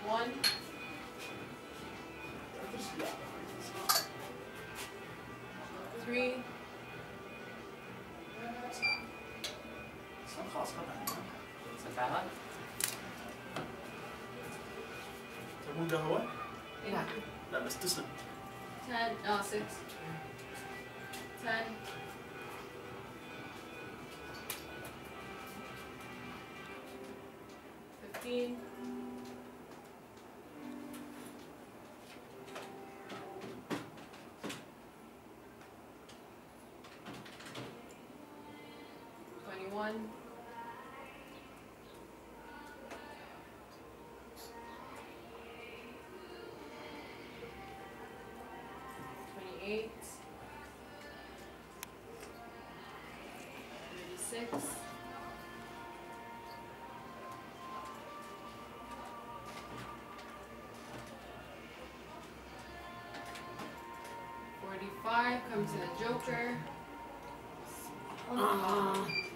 1. Yeah. 3. Så khas ka na. Sa pera? تبون قهوة؟ Yeah. لا بس تسلم. 10. 6. 10. 15. 21. 28. 36. 45 comes in a joker.